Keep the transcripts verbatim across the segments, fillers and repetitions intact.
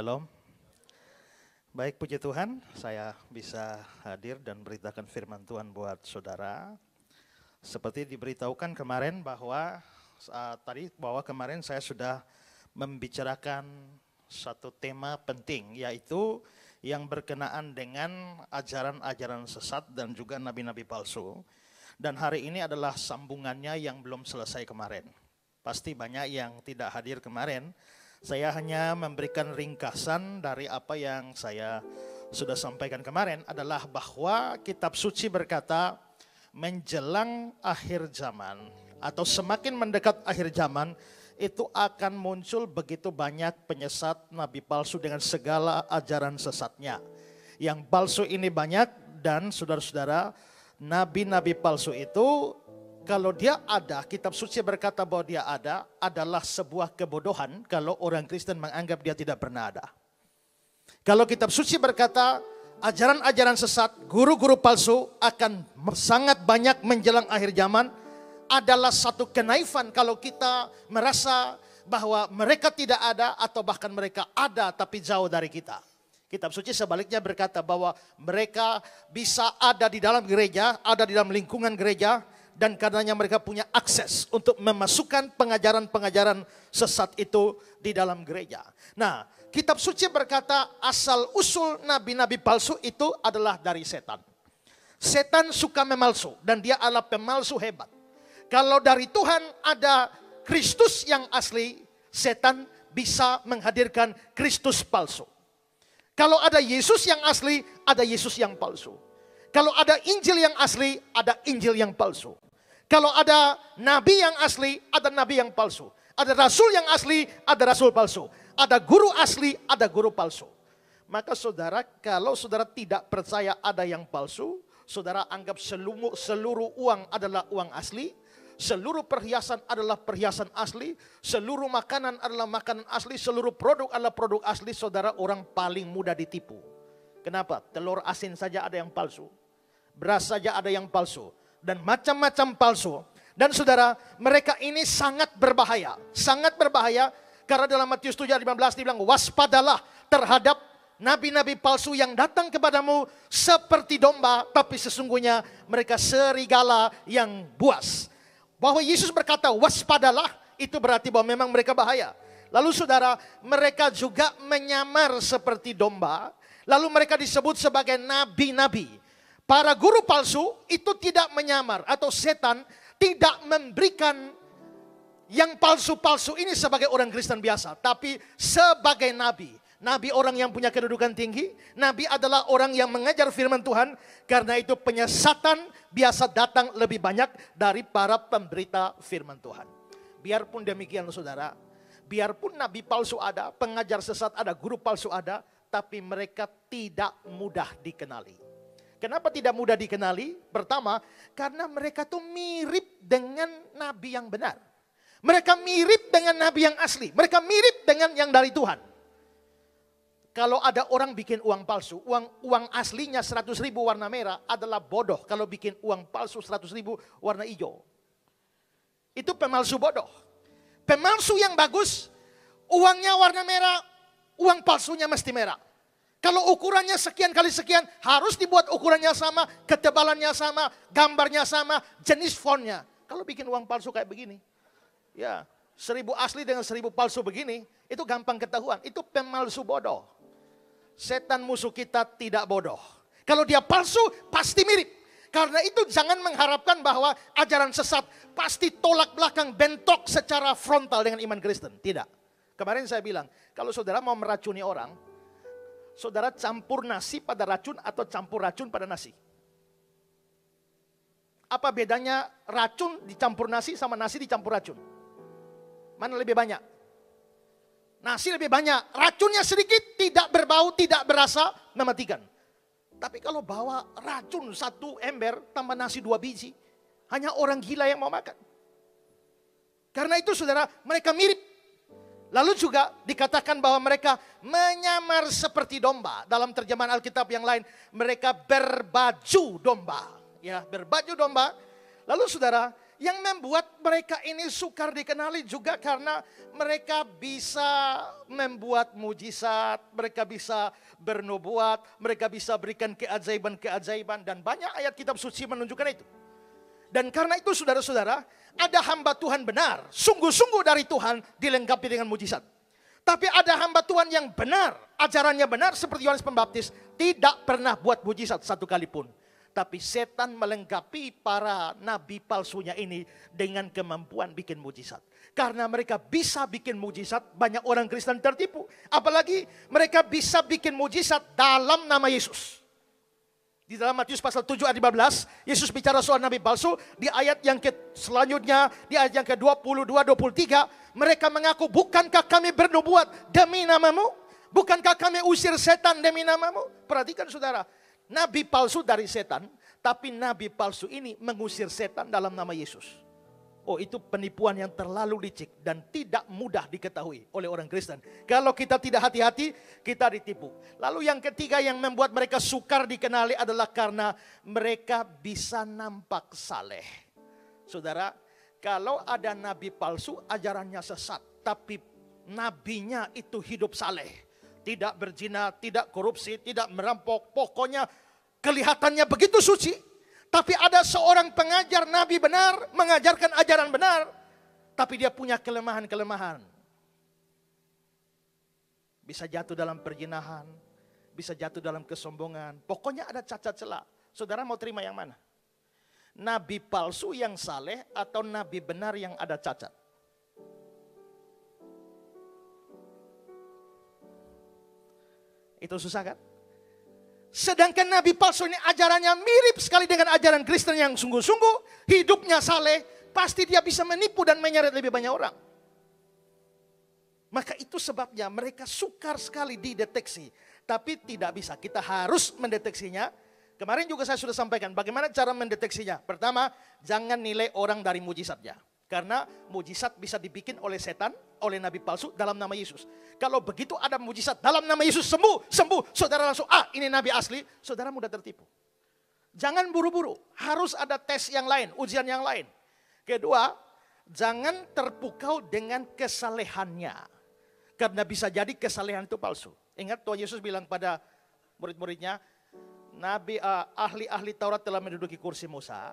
Shalom. Baik, puji Tuhan, saya bisa hadir dan beritakan firman Tuhan buat saudara. Seperti diberitahukan kemarin bahwa uh, tadi bahwa kemarin saya sudah membicarakan satu tema penting, yaitu yang berkenaan dengan ajaran-ajaran sesat dan juga nabi-nabi palsu. Dan hari ini adalah sambungannya yang belum selesai kemarin. Pasti banyak yang tidak hadir kemarin. Saya hanya memberikan ringkasan dari apa yang saya sudah sampaikan kemarin adalah bahwa kitab suci berkata menjelang akhir zaman atau semakin mendekat akhir zaman itu akan muncul begitu banyak penyesat nabi palsu dengan segala ajaran sesatnya. Yang palsu ini banyak dan saudara-saudara, nabi-nabi palsu itu kalau dia ada, kitab suci berkata bahwa dia ada, adalah sebuah kebodohan kalau orang Kristen menganggap dia tidak pernah ada. Kalau kitab suci berkata ajaran-ajaran sesat, guru-guru palsu akan sangat banyak menjelang akhir zaman, adalah satu kenaifan kalau kita merasa bahwa mereka tidak ada atau bahkan mereka ada tapi jauh dari kita. Kitab suci sebaliknya berkata bahwa mereka bisa ada di dalam gereja, ada di dalam lingkungan gereja, dan karenanya mereka punya akses untuk memasukkan pengajaran-pengajaran sesat itu di dalam gereja. Nah, kitab suci berkata asal usul nabi-nabi palsu itu adalah dari setan. Setan suka memalsu dan dia adalah pemalsu hebat. Kalau dari Tuhan ada Kristus yang asli, setan bisa menghadirkan Kristus palsu. Kalau ada Yesus yang asli, ada Yesus yang palsu. Kalau ada Injil yang asli, ada Injil yang palsu. Kalau ada nabi yang asli, ada nabi yang palsu. Ada rasul yang asli, ada rasul palsu. Ada guru asli, ada guru palsu. Maka saudara, kalau saudara tidak percaya ada yang palsu, saudara anggap seluruh, seluruh uang adalah uang asli. Seluruh perhiasan adalah perhiasan asli. Seluruh makanan adalah makanan asli. Seluruh produk adalah produk asli. Saudara orang paling mudah ditipu. Kenapa? Telur asin saja ada yang palsu. Beras saja ada yang palsu. Dan macam-macam palsu. Dan saudara, mereka ini sangat berbahaya. Sangat berbahaya. Karena dalam Matius tujuh ayat lima belas dibilang, waspadalah terhadap nabi-nabi palsu yang datang kepadamu seperti domba. Tapi sesungguhnya mereka serigala yang buas. Bahwa Yesus berkata waspadalah, itu berarti bahwa memang mereka bahaya. Lalu saudara, mereka juga menyamar seperti domba. Lalu mereka disebut sebagai nabi-nabi. Para guru palsu itu tidak menyamar atau setan tidak memberikan yang palsu-palsu ini sebagai orang Kristen biasa. Tapi sebagai nabi. Nabi orang yang punya kedudukan tinggi. Nabi adalah orang yang mengajar firman Tuhan. Karena itu penyesatan biasa datang lebih banyak dari para pemberita firman Tuhan. Biarpun demikian saudara. Biarpun nabi palsu ada, pengajar sesat ada, guru palsu ada. Tapi mereka tidak mudah dikenali. Kenapa tidak mudah dikenali? Pertama, karena mereka tuh mirip dengan nabi yang benar. Mereka mirip dengan nabi yang asli. Mereka mirip dengan yang dari Tuhan. Kalau ada orang bikin uang palsu, uang uang aslinya seratus ribu warna merah adalah bodoh. Kalau bikin uang palsu seratus ribu warna hijau. Itu pemalsu bodoh. Pemalsu yang bagus, uangnya warna merah, uang palsunya mesti merah. Kalau ukurannya sekian kali sekian, harus dibuat ukurannya sama, ketebalannya sama, gambarnya sama, jenis fontnya. Kalau bikin uang palsu kayak begini, ya seribu asli dengan seribu palsu begini, itu gampang ketahuan. Itu pemalsu bodoh. Setan musuh kita tidak bodoh. Kalau dia palsu, pasti mirip. Karena itu jangan mengharapkan bahwa ajaran sesat pasti tolak belakang, bentrok secara frontal dengan iman Kristen. Tidak. Kemarin saya bilang, kalau saudara mau meracuni orang, saudara campur nasi pada racun atau campur racun pada nasi? Apa bedanya racun dicampur nasi sama nasi dicampur racun? Mana lebih banyak? Nasi lebih banyak. Racunnya sedikit, tidak berbau, tidak berasa, mematikan. Tapi kalau bawa racun satu ember tambah nasi dua biji, hanya orang gila yang mau makan. Karena itu saudara, mereka mirip. Lalu juga dikatakan bahwa mereka menyamar seperti domba. Dalam terjemahan Alkitab yang lain, mereka berbaju domba. Ya, berbaju domba. Lalu saudara, yang membuat mereka ini sukar dikenali juga karena mereka bisa membuat mujizat, mereka bisa bernubuat, mereka bisa berikan keajaiban-keajaiban, dan banyak ayat kitab suci menunjukkan itu. Dan karena itu saudara-saudara, ada hamba Tuhan benar, sungguh-sungguh dari Tuhan dilengkapi dengan mujizat. Tapi ada hamba Tuhan yang benar, ajarannya benar seperti Yohanes Pembaptis, tidak pernah buat mujizat satu kali pun. Tapi setan melengkapi para nabi palsunya ini dengan kemampuan bikin mujizat. Karena mereka bisa bikin mujizat, banyak orang Kristen tertipu. Apalagi mereka bisa bikin mujizat dalam nama Yesus. Di dalam Matius pasal tujuh ayat lima belas, Yesus bicara soal nabi palsu. Di ayat yang ke, selanjutnya, di ayat yang ke dua puluh dua dua puluh tiga, mereka mengaku, bukankah kami bernubuat demi namamu? Bukankah kami usir setan demi namamu? Perhatikan saudara. Nabi palsu dari setan, tapi nabi palsu ini mengusir setan dalam nama Yesus. Oh, itu penipuan yang terlalu licik dan tidak mudah diketahui oleh orang Kristen. Kalau kita tidak hati-hati, kita ditipu. Lalu yang ketiga yang membuat mereka sukar dikenali adalah karena mereka bisa nampak saleh. Saudara, kalau ada nabi palsu, ajarannya sesat, tapi nabinya itu hidup saleh. Tidak berzina, tidak korupsi, tidak merampok. Pokoknya kelihatannya begitu suci. Tapi ada seorang pengajar nabi benar, mengajarkan ajaran benar. Tapi dia punya kelemahan-kelemahan. Bisa jatuh dalam perzinahan, bisa jatuh dalam kesombongan. Pokoknya ada cacat celah. Saudara mau terima yang mana? Nabi palsu yang saleh atau nabi benar yang ada cacat? Itu susah kan? Sedangkan nabi palsu ini ajarannya mirip sekali dengan ajaran Kristen yang sungguh-sungguh, hidupnya saleh, pasti dia bisa menipu dan menyeret lebih banyak orang. Maka itu sebabnya mereka sukar sekali dideteksi. Tapi tidak bisa, kita harus mendeteksinya. Kemarin juga saya sudah sampaikan bagaimana cara mendeteksinya. Pertama, jangan nilai orang dari mujizatnya. Karena mujizat bisa dibikin oleh setan, oleh nabi palsu dalam nama Yesus. Kalau begitu ada mujizat dalam nama Yesus, sembuh, sembuh. Saudara langsung, ah ini nabi asli, saudara mudah tertipu. Jangan buru-buru, harus ada tes yang lain, ujian yang lain. Kedua, jangan terpukau dengan kesalehannya. Karena bisa jadi kesalehan itu palsu. Ingat Tuhan Yesus bilang pada murid-muridnya, Nabi uh, ahli-ahli Taurat telah menduduki kursi Musa.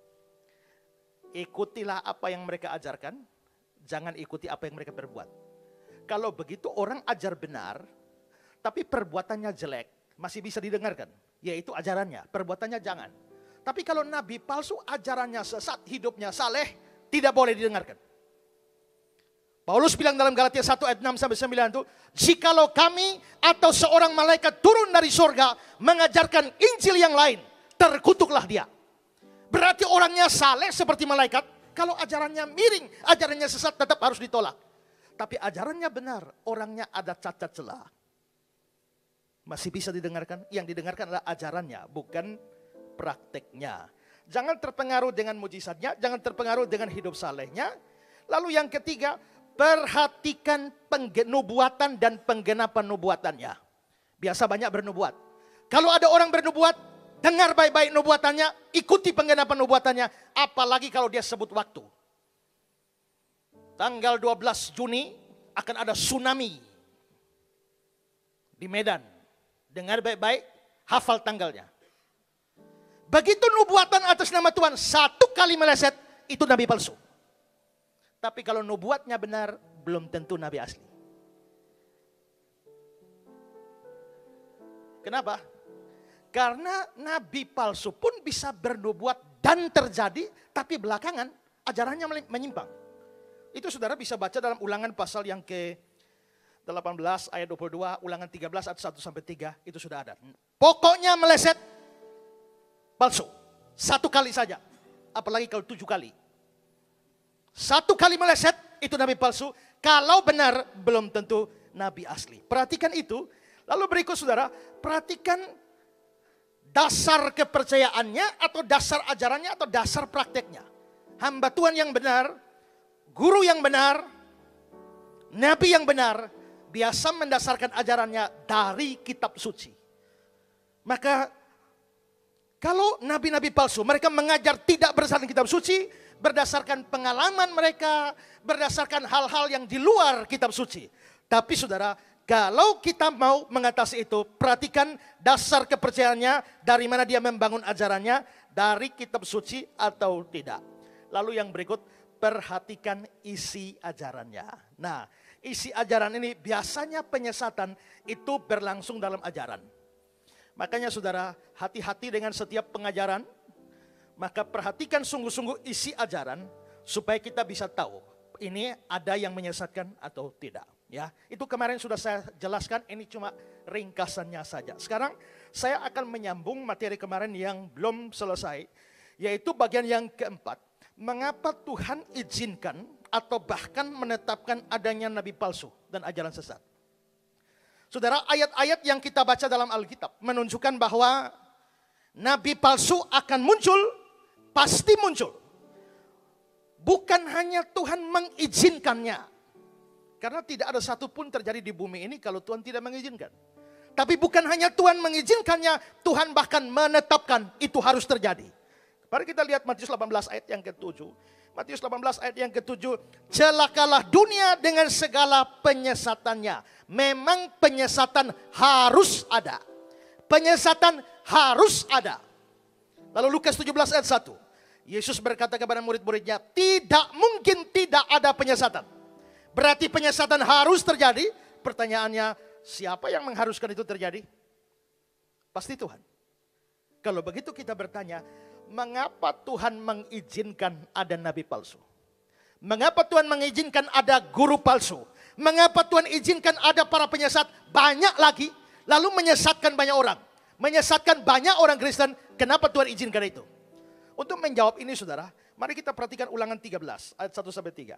Ikutilah apa yang mereka ajarkan, jangan ikuti apa yang mereka perbuat. Kalau begitu orang ajar benar, tapi perbuatannya jelek, masih bisa didengarkan. Yaitu ajarannya, perbuatannya jangan. Tapi kalau nabi palsu, ajarannya sesat, hidupnya saleh, tidak boleh didengarkan. Paulus bilang dalam Galatia satu ayat enam sampai sembilan itu, jikalau kami atau seorang malaikat turun dari sorga mengajarkan Injil yang lain, terkutuklah dia. Berarti orangnya saleh seperti malaikat. Kalau ajarannya miring, ajarannya sesat, tetap harus ditolak. Tapi ajarannya benar, orangnya ada cacat celah. Masih bisa didengarkan. Yang didengarkan adalah ajarannya, bukan prakteknya. Jangan terpengaruh dengan mujizatnya, jangan terpengaruh dengan hidup salehnya. Lalu yang ketiga, perhatikan nubuatan dan penggenapan nubuatannya. Biasa banyak bernubuat. Kalau ada orang bernubuat, dengar baik-baik nubuatannya, ikuti penggenapan nubuatannya. Apalagi kalau dia sebut waktu. Tanggal dua belas Juni akan ada tsunami di Medan. Dengar baik-baik, hafal tanggalnya. Begitu nubuatan atas nama Tuhan, satu kali meleset, itu nabi palsu. Tapi kalau nubuatnya benar, belum tentu nabi asli. Kenapa? Karena nabi palsu pun bisa bernubuat dan terjadi, tapi belakangan ajarannya menyimpang. Itu saudara bisa baca dalam Ulangan pasal yang ke delapan belas ayat dua puluh dua, Ulangan tiga belas ayat satu sampai tiga, itu sudah ada. Pokoknya meleset, palsu. Satu kali saja, apalagi kalau tujuh kali. Satu kali meleset, itu nabi palsu. Kalau benar, belum tentu nabi asli. Perhatikan itu. Lalu berikut saudara, perhatikan dasar kepercayaannya atau dasar ajarannya atau dasar prakteknya. Hamba Tuhan yang benar, guru yang benar, nabi yang benar, biasa mendasarkan ajarannya dari kitab suci. Maka kalau nabi-nabi palsu, mereka mengajar tidak berdasarkan kitab suci, berdasarkan pengalaman mereka, berdasarkan hal-hal yang di luar kitab suci. Tapi saudara, kalau kita mau mengatasi itu, perhatikan dasar kepercayaannya, dari mana dia membangun ajarannya, dari kitab suci atau tidak. Lalu yang berikut, perhatikan isi ajarannya. Nah, isi ajaran ini biasanya penyesatan itu berlangsung dalam ajaran. Makanya saudara, hati-hati dengan setiap pengajaran. Maka perhatikan sungguh-sungguh isi ajaran supaya kita bisa tahu ini ada yang menyesatkan atau tidak. Ya, itu kemarin sudah saya jelaskan, ini cuma ringkasannya saja. Sekarang saya akan menyambung materi kemarin yang belum selesai, yaitu bagian yang keempat. Mengapa Tuhan izinkan atau bahkan menetapkan adanya nabi palsu dan ajaran sesat? Saudara, ayat-ayat yang kita baca dalam Alkitab menunjukkan bahwa nabi palsu akan muncul, pasti muncul. Bukan hanya Tuhan mengizinkannya. Karena tidak ada satupun terjadi di bumi ini kalau Tuhan tidak mengizinkan. Tapi bukan hanya Tuhan mengizinkannya, Tuhan bahkan menetapkan itu harus terjadi. Mari kita lihat Matius delapan belas ayat yang ketujuh. Matius delapan belas ayat yang ketujuh. Celakalah dunia dengan segala penyesatannya. Memang penyesatan harus ada. Penyesatan harus ada. Lalu Lukas tujuh belas ayat satu. Yesus berkata kepada murid-muridnya, tidak mungkin tidak ada penyesatan. Berarti penyesatan harus terjadi. Pertanyaannya, siapa yang mengharuskan itu terjadi? Pasti Tuhan. Kalau begitu kita bertanya, mengapa Tuhan mengizinkan ada nabi palsu? Mengapa Tuhan mengizinkan ada guru palsu? Mengapa Tuhan izinkan ada para penyesat banyak lagi, lalu menyesatkan banyak orang? Menyesatkan banyak orang Kristen, kenapa Tuhan izinkan itu? Untuk menjawab ini saudara, mari kita perhatikan Ulangan tiga belas ayat satu sampai tiga.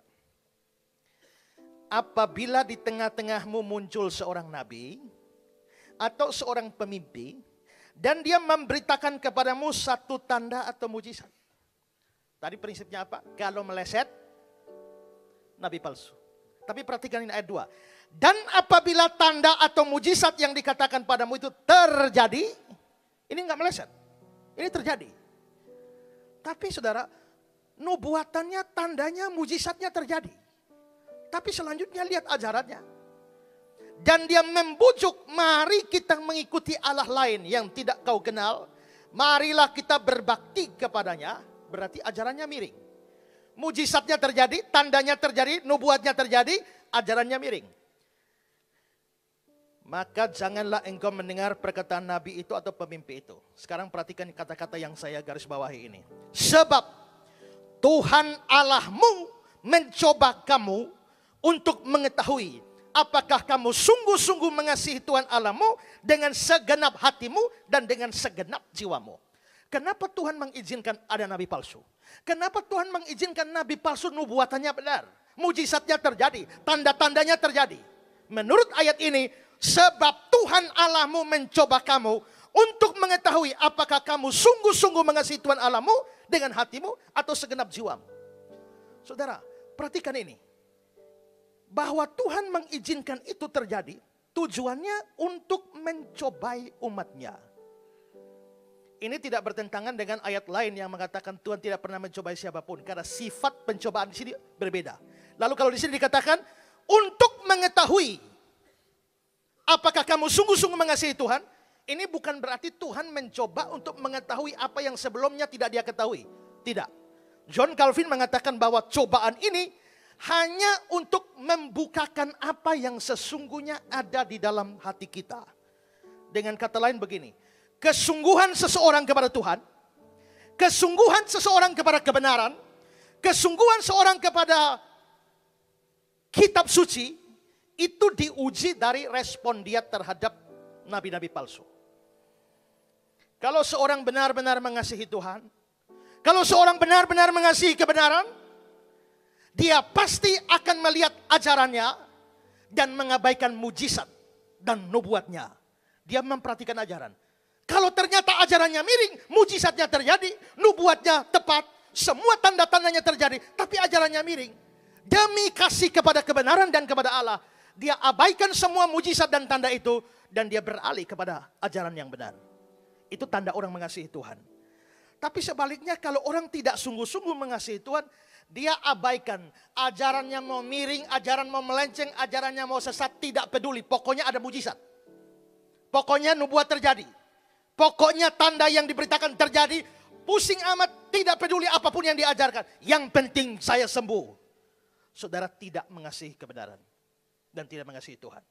Apabila di tengah-tengahmu muncul seorang nabi atau seorang pemimpi dan dia memberitakan kepadamu satu tanda atau mujizat. Tadi prinsipnya apa? Kalau meleset, nabi palsu. Tapi perhatikan ini ayat dua. Dan apabila tanda atau mujizat yang dikatakan padamu itu terjadi, ini enggak meleset. Ini terjadi. Tapi saudara, nubuatannya, tandanya, mujizatnya terjadi. Tapi selanjutnya lihat ajarannya. Dan dia membujuk, mari kita mengikuti Allah lain yang tidak kau kenal. Marilah kita berbakti kepadanya. Berarti ajarannya miring. Mujizatnya terjadi, tandanya terjadi, nubuatnya terjadi, ajarannya miring. Maka janganlah engkau mendengar perkataan nabi itu atau pemimpi itu. Sekarang perhatikan kata-kata yang saya garis bawahi ini. Sebab Tuhan Allahmu mencoba kamu untuk mengetahui apakah kamu sungguh-sungguh mengasihi Tuhan Allahmu dengan segenap hatimu dan dengan segenap jiwamu. Kenapa Tuhan mengizinkan ada nabi palsu? Kenapa Tuhan mengizinkan nabi palsu nubuatannya benar? Mujizatnya terjadi, tanda-tandanya terjadi. Menurut ayat ini, sebab Tuhan Allahmu mencoba kamu untuk mengetahui apakah kamu sungguh-sungguh mengasihi Tuhan Allahmu dengan hatimu atau segenap jiwamu. Saudara, perhatikan ini. Bahwa Tuhan mengizinkan itu terjadi, tujuannya untuk mencobai umatnya. Ini tidak bertentangan dengan ayat lain yang mengatakan Tuhan tidak pernah mencobai siapapun. Karena sifat pencobaan di sini berbeda. Lalu kalau di sini dikatakan, untuk mengetahui apakah kamu sungguh-sungguh mengasihi Tuhan, ini bukan berarti Tuhan mencoba untuk mengetahui apa yang sebelumnya tidak dia ketahui. Tidak. John Calvin mengatakan bahwa cobaan ini hanya untuk membukakan apa yang sesungguhnya ada di dalam hati kita. Dengan kata lain begini, kesungguhan seseorang kepada Tuhan, kesungguhan seseorang kepada kebenaran, kesungguhan seorang kepada kitab suci, itu diuji dari respon dia terhadap nabi-nabi palsu. Kalau seorang benar-benar mengasihi Tuhan, kalau seorang benar-benar mengasihi kebenaran, dia pasti akan melihat ajarannya dan mengabaikan mujizat dan nubuatnya. Dia memperhatikan ajaran. Kalau ternyata ajarannya miring, mujizatnya terjadi, nubuatnya tepat, semua tanda-tandanya terjadi, tapi ajarannya miring. Demi kasih kepada kebenaran dan kepada Allah, dia abaikan semua mujizat dan tanda itu dan dia beralih kepada ajaran yang benar. Itu tanda orang mengasihi Tuhan. Tapi sebaliknya kalau orang tidak sungguh-sungguh mengasihi Tuhan, dia abaikan. Ajarannya mau miring, ajaran mau melenceng, ajarannya mau sesat, tidak peduli. Pokoknya ada mujizat. Pokoknya nubuat terjadi. Pokoknya tanda yang diberitakan terjadi. Pusing amat, tidak peduli apapun yang diajarkan. Yang penting saya sembuh. Saudara tidak mengasihi kebenaran. Dan tidak mengasihi Tuhan.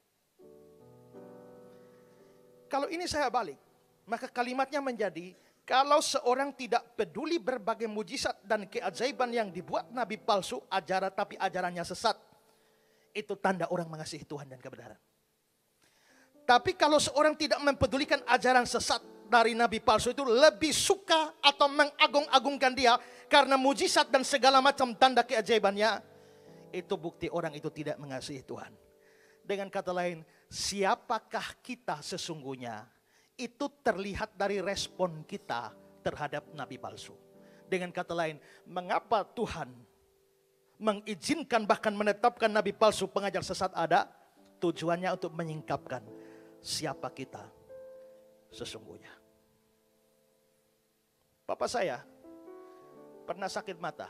Kalau ini saya balik, maka kalimatnya menjadi, kalau seorang tidak peduli berbagai mujizat dan keajaiban yang dibuat nabi palsu, ajaran tapi ajarannya sesat, itu tanda orang mengasihi Tuhan dan kebenaran. Tapi kalau seorang tidak mempedulikan ajaran sesat dari nabi palsu itu, lebih suka atau mengagung-agungkan dia karena mujizat dan segala macam tanda keajaibannya, itu bukti orang itu tidak mengasihi Tuhan. Dengan kata lain, siapakah kita sesungguhnya? Itu terlihat dari respon kita terhadap nabi palsu. Dengan kata lain, mengapa Tuhan mengizinkan bahkan menetapkan nabi palsu pengajar sesat ada? Tujuannya untuk menyingkapkan siapa kita sesungguhnya. Papa saya pernah sakit mata.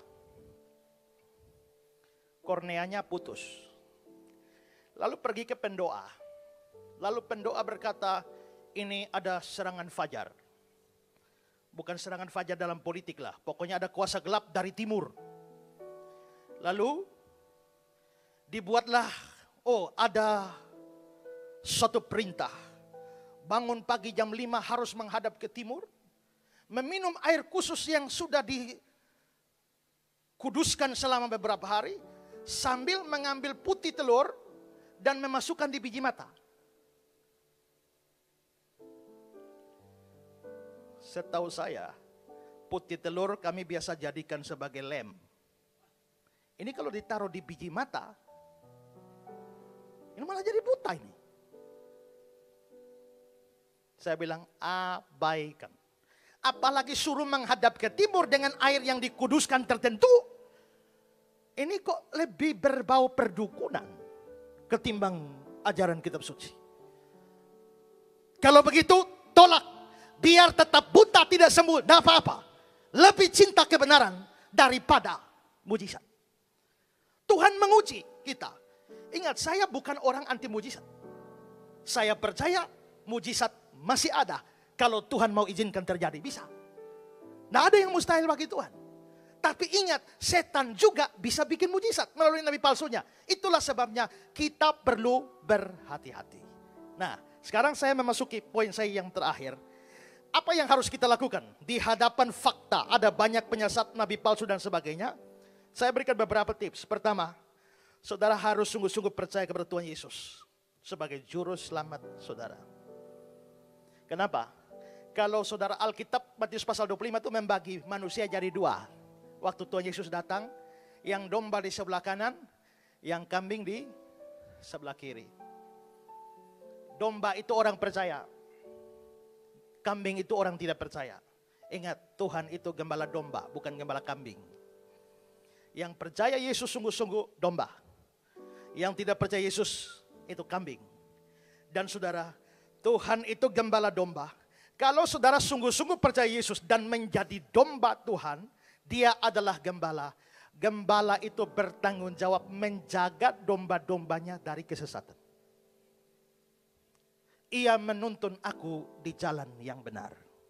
Korneanya putus. Lalu pergi ke pendoa. Lalu pendoa berkata, ini ada serangan fajar. Bukan serangan fajar dalam politik lah. Pokoknya ada kuasa gelap dari timur. Lalu dibuatlah, oh ada suatu perintah. Bangun pagi jam lima harus menghadap ke timur. Meminum air khusus yang sudah dikuduskan selama beberapa hari. Sambil mengambil putih telur dan memasukkan di biji mata. Setahu saya, putih telur kami biasa jadikan sebagai lem. Ini kalau ditaruh di biji mata, ini malah jadi buta ini. Saya bilang abaikan. Apalagi suruh menghadap ke timur dengan air yang dikuduskan tertentu. Ini kok lebih berbau perdukunan ketimbang ajaran kitab suci. Kalau begitu, tolak. Biar tetap buta tidak sembuh, tidak apa-apa. Lebih cinta kebenaran daripada mujizat. Tuhan menguji kita. Ingat, saya bukan orang anti mujizat. Saya percaya mujizat masih ada. Kalau Tuhan mau izinkan terjadi, bisa. Tidak ada yang mustahil bagi Tuhan. Tapi ingat, setan juga bisa bikin mujizat melalui nabi palsunya. Itulah sebabnya kita perlu berhati-hati. Nah, sekarang saya memasuki poin saya yang terakhir. Apa yang harus kita lakukan? Di hadapan fakta, ada banyak penyesat nabi palsu dan sebagainya. Saya berikan beberapa tips. Pertama, saudara harus sungguh-sungguh percaya kepada Tuhan Yesus sebagai juru selamat saudara. Kenapa? Kalau saudara Alkitab, Matius pasal dua puluh lima itu membagi manusia jadi dua. Waktu Tuhan Yesus datang, yang domba di sebelah kanan, yang kambing di sebelah kiri. Domba itu orang percaya. Kambing itu orang tidak percaya. Ingat, Tuhan itu gembala domba, bukan gembala kambing. Yang percaya Yesus sungguh-sungguh domba. Yang tidak percaya Yesus itu kambing. Dan saudara, Tuhan itu gembala domba. Kalau saudara sungguh-sungguh percaya Yesus dan menjadi domba Tuhan, Dia adalah gembala. Gembala itu bertanggung jawab menjaga domba-dombanya dari kesesatan. Ia menuntun aku di jalan yang benar.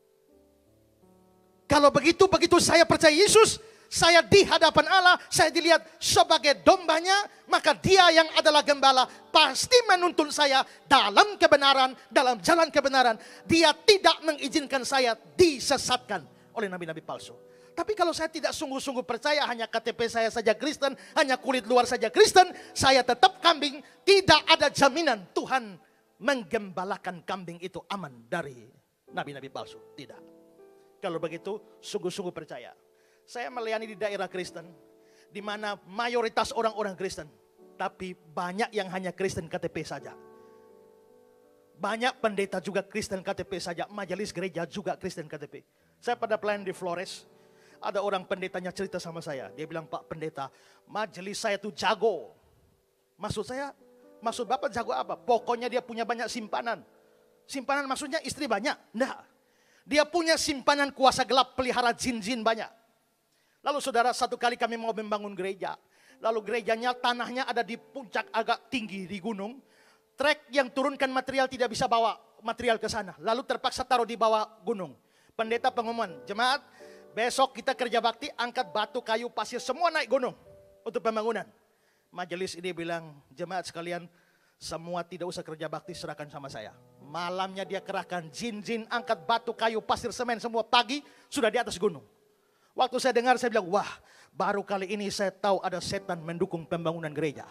Kalau begitu, begitu saya percaya Yesus, saya di hadapan Allah, saya dilihat sebagai dombanya, maka Dia yang adalah gembala pasti menuntun saya dalam kebenaran, dalam jalan kebenaran. Dia tidak mengizinkan saya disesatkan oleh nabi-nabi palsu. Tapi kalau saya tidak sungguh-sungguh percaya, hanya K T P saya saja Kristen, hanya kulit luar saja Kristen, saya tetap kambing, tidak ada jaminan Tuhan menggembalakan kambing itu aman dari nabi-nabi palsu. Tidak. Kalau begitu, sungguh-sungguh percaya. Saya melayani di daerah Kristen, di mana mayoritas orang-orang Kristen, tapi banyak yang hanya Kristen K T P saja. Banyak pendeta juga Kristen K T P saja, majelis gereja juga Kristen K T P. Saya pada pelayan di Flores, ada orang pendetanya cerita sama saya. Dia bilang, Pak Pendeta, majelis saya tuh jago. Maksud saya, maksud Bapak jago apa? Pokoknya dia punya banyak simpanan. Simpanan maksudnya istri banyak? Enggak. Dia punya simpanan kuasa gelap, pelihara jin-jin banyak. Lalu saudara, satu kali kami mau membangun gereja. Lalu gerejanya tanahnya ada di puncak agak tinggi di gunung. Trek yang turunkan material tidak bisa bawa material ke sana. Lalu terpaksa taruh di bawah gunung. Pendeta pengumuman, jemaat besok kita kerja bakti, angkat batu, kayu, pasir, semua naik gunung untuk pembangunan. Majelis ini bilang, jemaat sekalian, semua tidak usah kerja bakti, serahkan sama saya. Malamnya dia kerahkan jin-jin, angkat batu, kayu, pasir, semen, semua pagi sudah di atas gunung. Waktu saya dengar saya bilang, wah baru kali ini saya tahu ada setan mendukung pembangunan gereja.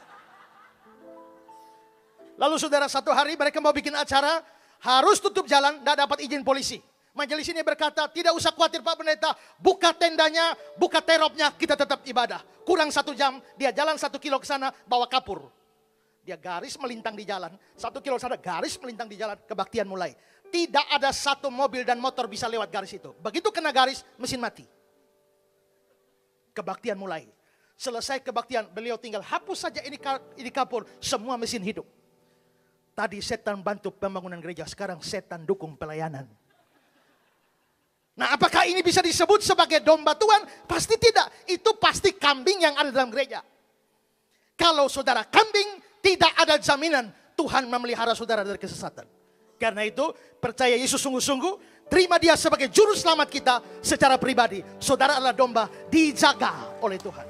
Lalu saudara, satu hari mereka mau bikin acara, harus tutup jalan, tidak dapat izin polisi. Majelis ini berkata, tidak usah khawatir Pak Pendeta, buka tendanya, buka teropnya, kita tetap ibadah. Kurang satu jam, dia jalan satu kilo ke sana, bawa kapur. Dia garis melintang di jalan, satu kilo ke sana, garis melintang di jalan, kebaktian mulai. Tidak ada satu mobil dan motor bisa lewat garis itu. Begitu kena garis, mesin mati. Kebaktian mulai. Selesai kebaktian, beliau tinggal hapus saja ini, ini kapur, semua mesin hidup. Tadi setan bantu pembangunan gereja, sekarang setan dukung pelayanan. Nah, apakah ini bisa disebut sebagai domba Tuhan? Pasti tidak. Itu pasti kambing yang ada dalam gereja. Kalau saudara kambing, tidak ada jaminan Tuhan memelihara saudara dari kesesatan. Karena itu, percaya Yesus sungguh-sungguh, terima dia sebagai juru selamat kita secara pribadi. Saudara adalah domba, dijaga oleh Tuhan.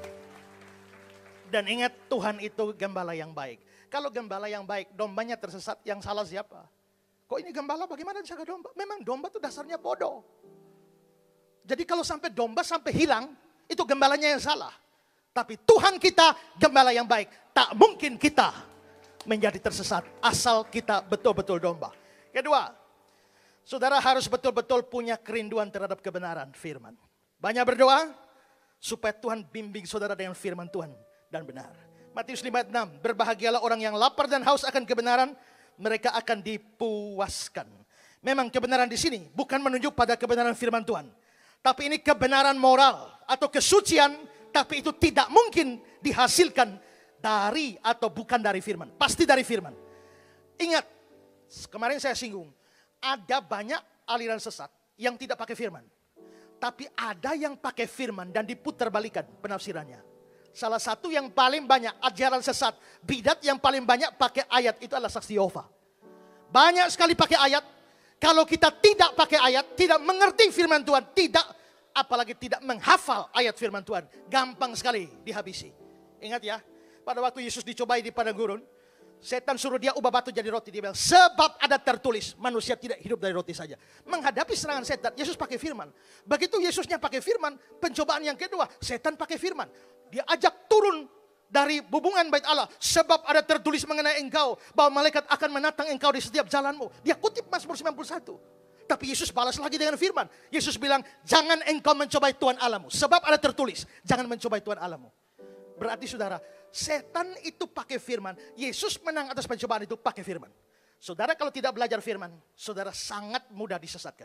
Dan ingat, Tuhan itu gembala yang baik. Kalau gembala yang baik, dombanya tersesat, yang salah siapa? Kok ini gembala bagaimana jaga domba? Memang domba itu dasarnya bodoh. Jadi kalau sampai domba sampai hilang, itu gembalanya yang salah. Tapi Tuhan kita gembala yang baik. Tak mungkin kita menjadi tersesat asal kita betul-betul domba. Kedua, saudara harus betul-betul punya kerinduan terhadap kebenaran firman. Banyak berdoa supaya Tuhan bimbing saudara dengan firman Tuhan dan benar. Matius lima ayat enam, berbahagialah orang yang lapar dan haus akan kebenaran, mereka akan dipuaskan. Memang kebenaran di sini bukan menunjuk pada kebenaran firman Tuhan. Tapi ini kebenaran moral atau kesucian, tapi itu tidak mungkin dihasilkan dari atau bukan dari firman. Pasti dari firman. Ingat, kemarin saya singgung, ada banyak aliran sesat yang tidak pakai firman. Tapi ada yang pakai firman dan diputerbalikan penafsirannya. Salah satu yang paling banyak ajaran sesat, bidat yang paling banyak pakai ayat itu adalah saksi Yehova. Banyak sekali pakai ayat. Kalau kita tidak pakai ayat, tidak mengerti firman Tuhan, tidak, apalagi tidak menghafal ayat firman Tuhan, gampang sekali dihabisi. Ingat ya, pada waktu Yesus dicobai di padang gurun, setan suruh dia ubah batu jadi roti. Dia bilang, sebab ada tertulis, manusia tidak hidup dari roti saja. Menghadapi serangan setan, Yesus pakai firman. Begitu Yesusnya pakai firman, pencobaan yang kedua, setan pakai firman. Dia ajak turun dari hubungan bait Allah. Sebab ada tertulis mengenai engkau, bahwa malaikat akan menatang engkau di setiap jalanmu. Dia kutip Mazmur sembilan puluh satu. Tapi Yesus balas lagi dengan firman. Yesus bilang, jangan engkau mencobai Tuhan Allahmu. Sebab ada tertulis, jangan mencobai Tuhan Allahmu. Berarti saudara, setan itu pakai firman. Yesus menang atas pencobaan itu pakai firman. Saudara kalau tidak belajar firman, saudara sangat mudah disesatkan.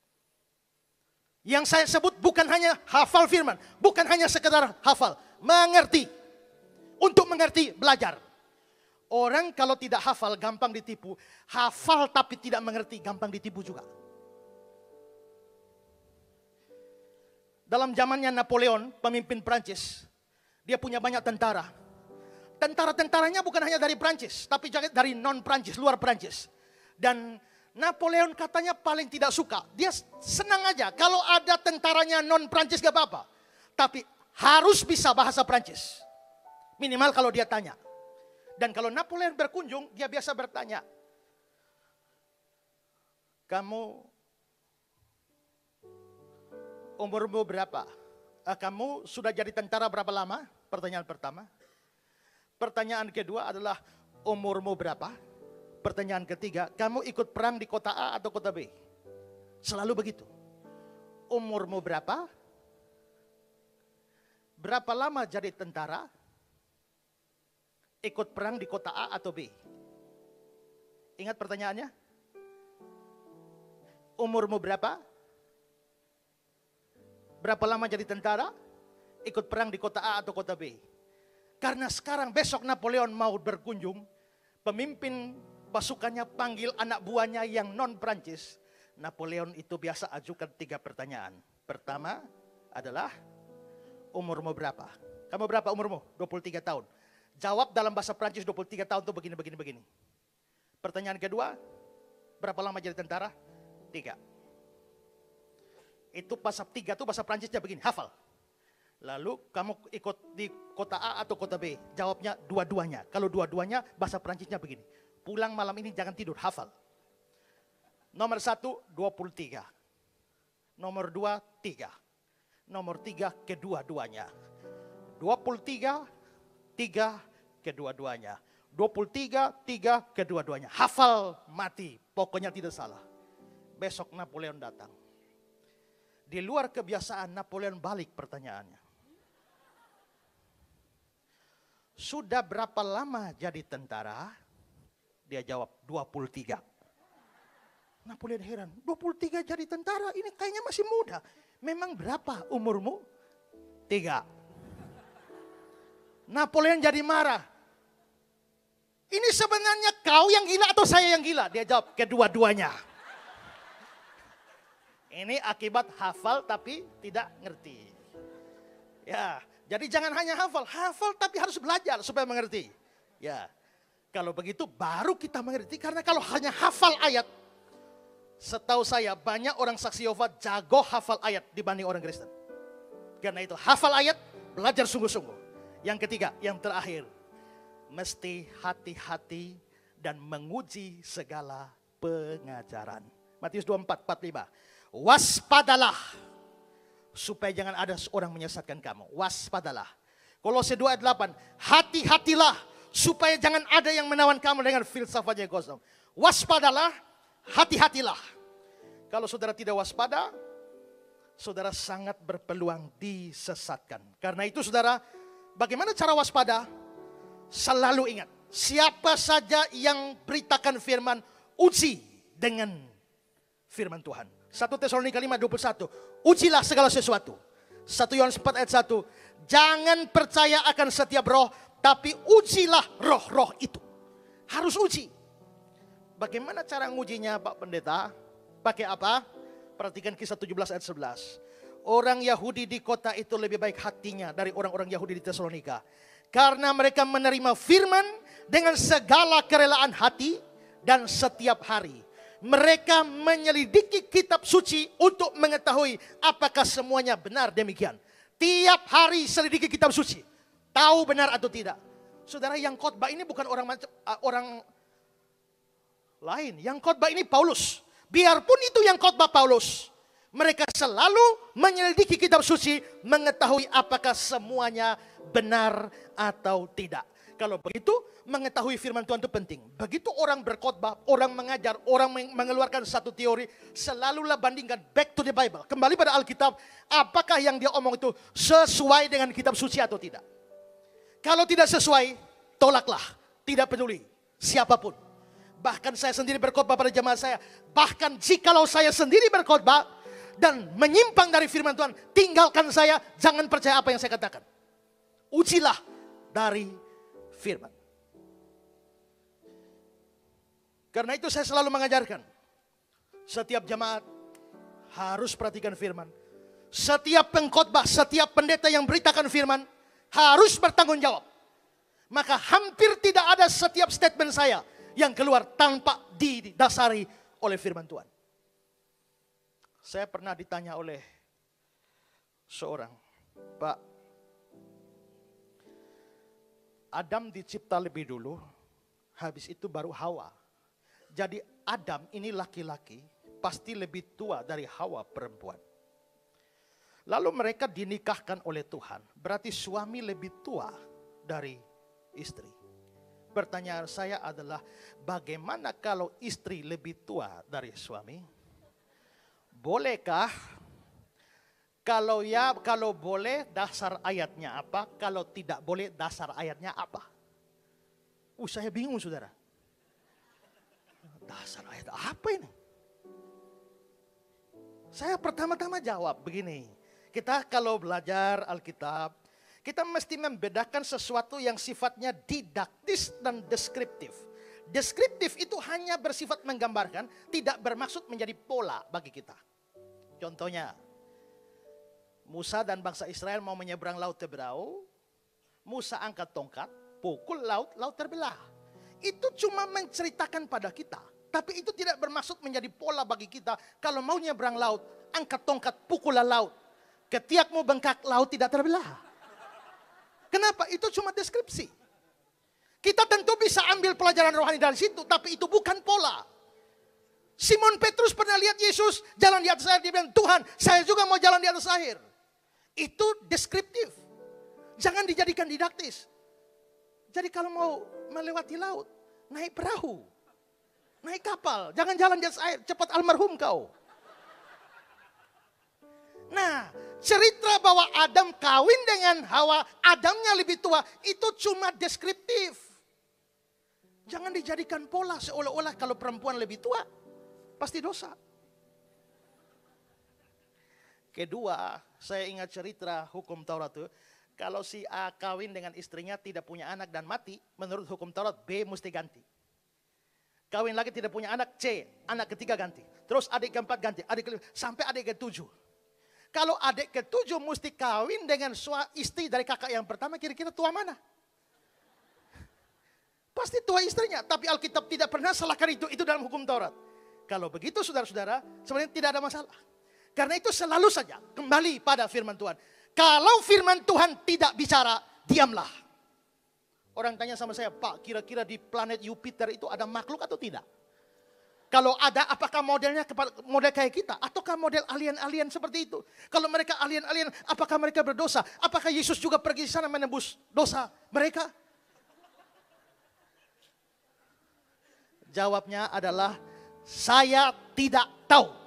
Yang saya sebut bukan hanya hafal firman, bukan hanya sekedar hafal, mengerti. Untuk mengerti, belajar. Orang kalau tidak hafal gampang ditipu, hafal tapi tidak mengerti gampang ditipu juga. Dalam zamannya Napoleon, pemimpin Prancis, dia punya banyak tentara. Tentara-tentaranya bukan hanya dari Prancis, tapi juga dari non-Prancis, luar Prancis. Dan Napoleon katanya paling tidak suka. Dia senang aja kalau ada tentaranya non-Prancis gak apa-apa. Tapi harus bisa bahasa Prancis. Minimal kalau dia tanya. Dan kalau Napoleon berkunjung, dia biasa bertanya, kamu umurmu berapa? Kamu sudah jadi tentara berapa lama? Pertanyaan pertama. Pertanyaan kedua adalah umurmu berapa? Pertanyaan ketiga, kamu ikut perang di kota A atau kota B? Selalu begitu. Umurmu berapa? Berapa lama jadi tentara? Ikut perang di kota A atau B? Ingat pertanyaannya? Umurmu berapa? Berapa lama jadi tentara? Ikut perang di kota A atau kota B? Karena sekarang besok Napoleon mau berkunjung, pemimpin pasukannya panggil anak buahnya yang non Prancis. Napoleon itu biasa ajukan tiga pertanyaan. Pertama adalah, umurmu berapa? Kamu berapa umurmu? dua puluh tiga tahun. Jawab dalam bahasa Prancis dua puluh tiga tahun itu begini, begini, begini. Pertanyaan kedua, berapa lama jadi tentara? Tiga. Itu bahasa tiga itu bahasa Prancisnya begini, hafal. Lalu kamu ikut di kota A atau kota B? Jawabnya dua-duanya. Kalau dua-duanya bahasa Prancisnya begini. Pulang malam ini jangan tidur, hafal. Nomor satu, dua puluh tiga. Nomor dua, tiga. Nomor tiga, kedua-duanya. dua puluh tiga, tiga, kedua-duanya. dua puluh tiga, tiga, kedua-duanya. Hafal, mati. Pokoknya tidak salah. Besok Napoleon datang. Di luar kebiasaan, Napoleon balik pertanyaannya. Sudah berapa lama jadi tentara? Dia jawab, dua puluh tiga. Napoleon heran, dua puluh tiga jadi tentara, ini kayaknya masih muda. Memang berapa umurmu? Tiga. Napoleon jadi marah. Ini sebenarnya kau yang gila atau saya yang gila? Dia jawab, kedua-duanya. Ini akibat hafal tapi tidak ngerti. Ya, jadi jangan hanya hafal, hafal tapi harus belajar supaya mengerti. Ya, kalau begitu baru kita mengerti, karena kalau hanya hafal ayat, setahu saya banyak orang saksi Yehova jago hafal ayat dibanding orang Kristen. Karena itu hafal ayat, belajar sungguh-sungguh. Yang ketiga, yang terakhir, mesti hati-hati dan menguji segala pengajaran. Matius dua puluh empat, empat puluh lima. Waspadalah supaya jangan ada orang menyesatkan kamu. Waspadalah. Kolose dua ayat delapan. Hati-hatilah supaya jangan ada yang menawan kamu dengan filsafat yang kosong. Waspadalah, hati-hatilah. Kalau saudara tidak waspada, saudara sangat berpeluang disesatkan. Karena itu saudara, bagaimana cara waspada? Selalu ingat, siapa saja yang beritakan firman, uji dengan firman Tuhan. satu Tesalonika lima dua puluh satu. Ujilah segala sesuatu. satu Yohanes empat ayat satu. Jangan percaya akan setiap roh, tapi ujilah roh-roh itu. Harus uji. Bagaimana cara ngujinya Pak Pendeta? Pakai apa? Perhatikan kisah tujuh belas ayat sebelas. Orang Yahudi di kota itu lebih baik hatinya dari orang-orang Yahudi di Tesalonika. Karena mereka menerima firman dengan segala kerelaan hati dan setiap hari. Mereka menyelidiki kitab suci untuk mengetahui apakah semuanya benar demikian. Tiap hari selidiki kitab suci. Tahu benar atau tidak. Saudara, yang khotbah ini bukan orang orang lain. Yang khotbah ini Paulus. Biarpun itu yang khotbah Paulus. Mereka selalu menyelidiki kitab suci, mengetahui apakah semuanya benar atau tidak. Kalau begitu, mengetahui firman Tuhan itu penting. Begitu orang berkhotbah, orang mengajar, orang mengeluarkan satu teori, selalulah bandingkan back to the Bible. Kembali pada Alkitab, apakah yang dia omong itu sesuai dengan kitab suci atau tidak. Kalau tidak sesuai, tolaklah. Tidak peduli siapapun. Bahkan saya sendiri berkhotbah pada jemaat saya. Bahkan jikalau saya sendiri berkhotbah dan menyimpang dari firman Tuhan, tinggalkan saya, jangan percaya apa yang saya katakan. Ujilah dari firman. Karena itu saya selalu mengajarkan, setiap jemaat harus perhatikan firman. Setiap pengkhotbah, setiap pendeta yang beritakan firman harus bertanggung jawab. Maka hampir tidak ada setiap statement saya yang keluar tanpa didasari oleh firman Tuhan. Saya pernah ditanya oleh seorang, Pak, Adam dicipta lebih dulu, habis itu baru Hawa. Jadi Adam ini laki-laki, pasti lebih tua dari Hawa perempuan. Lalu mereka dinikahkan oleh Tuhan, berarti suami lebih tua dari istri. Pertanyaan saya adalah, bagaimana kalau istri lebih tua dari suami? Bolehkah? Kalau ya, kalau boleh dasar ayatnya apa? Kalau tidak boleh dasar ayatnya apa? Uh, saya bingung saudara. Dasar ayat apa ini? Saya pertama-tama jawab begini. Kita kalau belajar Alkitab, kita mesti membedakan sesuatu yang sifatnya didaktis dan deskriptif. Deskriptif itu hanya bersifat menggambarkan, tidak bermaksud menjadi pola bagi kita. Contohnya, Musa dan bangsa Israel mau menyeberang laut Teberau, Musa angkat tongkat, pukul laut, laut terbelah. Itu cuma menceritakan pada kita, tapi itu tidak bermaksud menjadi pola bagi kita. Kalau mau nyeberang laut, angkat tongkat, pukullah laut. Ketiakmu bengkak, laut tidak terbelah. Kenapa? Itu cuma deskripsi. Kita tentu bisa ambil pelajaran rohani dari situ, tapi itu bukan pola. Simon Petrus pernah lihat Yesus jalan di atas air, dia bilang, Tuhan, saya juga mau jalan di atas air. Itu deskriptif. Jangan dijadikan didaktis. Jadi kalau mau melewati laut, naik perahu, naik kapal, jangan jalan di atas air, cepat almarhum kau. Nah, cerita bahwa Adam kawin dengan Hawa, Adamnya lebih tua, itu cuma deskriptif. Jangan dijadikan pola seolah-olah kalau perempuan lebih tua, pasti dosa. Kedua, saya ingat cerita hukum Taurat itu, kalau si A kawin dengan istrinya tidak punya anak dan mati, menurut hukum Taurat B mesti ganti. Kawin lagi tidak punya anak, C, anak ketiga ganti. Terus adik keempat ganti, adik kelima, sampai adik ketujuh. Kalau adik ketujuh mesti kawin dengan istri dari kakak yang pertama, kira-kira tua mana? Pasti tua istrinya, tapi Alkitab tidak pernah salahkan itu, itu dalam hukum Taurat. Kalau begitu saudara-saudara, sebenarnya tidak ada masalah. Karena itu selalu saja kembali pada firman Tuhan. Kalau firman Tuhan tidak bicara, diamlah. Orang tanya sama saya, Pak, kira-kira di planet Jupiter itu ada makhluk atau tidak? Kalau ada, apakah modelnya model kayak kita? Ataukah model alien-alien seperti itu? Kalau mereka alien-alien, apakah mereka berdosa? Apakah Yesus juga pergi di sana menembus dosa mereka? Jawabnya adalah, saya tidak tahu.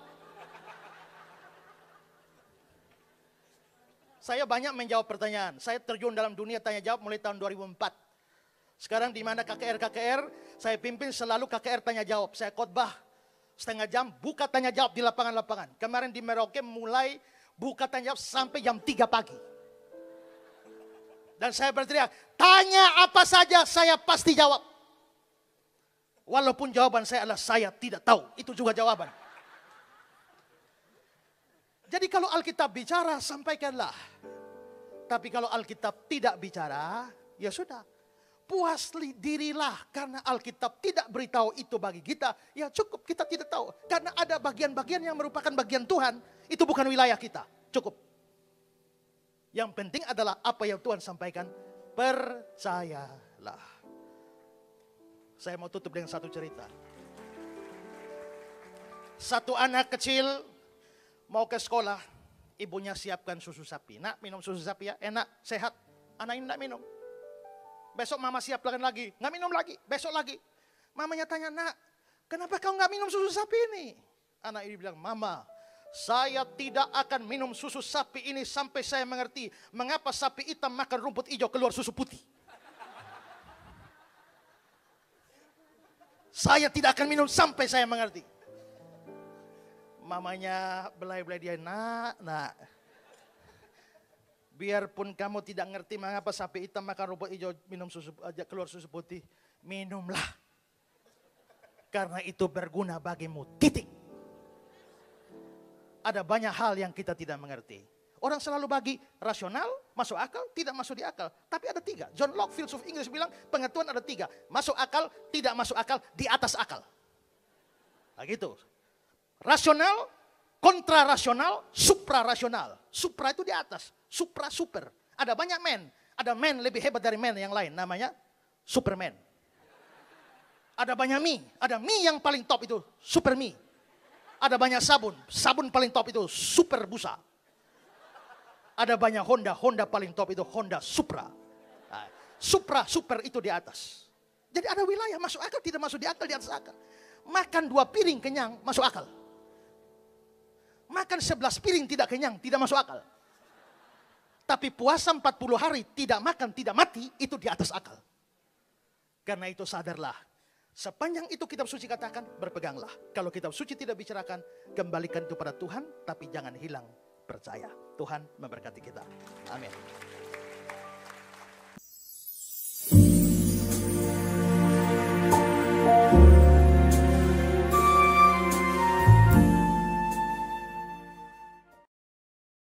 Saya banyak menjawab pertanyaan. Saya terjun dalam dunia tanya jawab mulai tahun dua ribu empat. Sekarang di mana K K R K K R, saya pimpin selalu K K R tanya jawab. Saya khotbah setengah jam, buka tanya jawab di lapangan-lapangan. Kemarin di Merauke mulai buka tanya jawab sampai jam tiga pagi. Dan saya berteriak, tanya apa saja saya pasti jawab. Walaupun jawaban saya adalah saya tidak tahu, itu juga jawaban. Jadi kalau Alkitab bicara, sampaikanlah. Tapi kalau Alkitab tidak bicara, ya sudah. Puas dirilah karena Alkitab tidak beritahu itu bagi kita. Ya cukup, kita tidak tahu. Karena ada bagian-bagian yang merupakan bagian Tuhan. Itu bukan wilayah kita, cukup. Yang penting adalah apa yang Tuhan sampaikan. Percayalah. Saya mau tutup dengan satu cerita. Satu anak kecil mau ke sekolah, ibunya siapkan susu sapi. Nak, minum susu sapi ya, enak, sehat. Anak ini tidak minum. Besok mama siapkan lagi, nggak minum lagi, besok lagi. Mamanya tanya, nak, kenapa kau nggak minum susu sapi ini? Anak ini bilang, mama, saya tidak akan minum susu sapi ini sampai saya mengerti mengapa sapi hitam makan rumput hijau keluar susu putih. Saya tidak akan minum sampai saya mengerti. Mamanya belai-belai dia, nak, nak. Biarpun kamu tidak ngerti mengapa sapi hitam makan rumput hijau minum susu keluar susu putih, minumlah. Karena itu berguna bagimu, titik. Ada banyak hal yang kita tidak mengerti. Orang selalu bagi rasional, masuk akal, tidak masuk di akal. Tapi ada tiga. John Locke, filsuf Inggris bilang pengetahuan ada tiga. Masuk akal, tidak masuk akal, di atas akal. Nah gitu. Rasional, kontrarasional, suprarasional. Supra itu di atas, supra super. Ada banyak men, ada men lebih hebat dari men yang lain, namanya Superman. Ada banyak mie, ada mie yang paling top itu super mie. Ada banyak sabun, sabun paling top itu super busa. Ada banyak Honda, Honda paling top itu Honda Supra. Nah, supra, super itu di atas. Jadi ada wilayah masuk akal, tidak masuk di akal, di atas akal. Makan dua piring kenyang, masuk akal. Makan sebelas piring tidak kenyang, tidak masuk akal. Tapi puasa empat puluh hari, tidak makan, tidak mati, itu di atas akal. Karena itu sadarlah. Sepanjang itu kitab suci katakan, berpeganglah. Kalau kitab suci tidak bicarakan, kembalikan itu pada Tuhan, tapi jangan hilang percaya. Tuhan memberkati kita. Amin.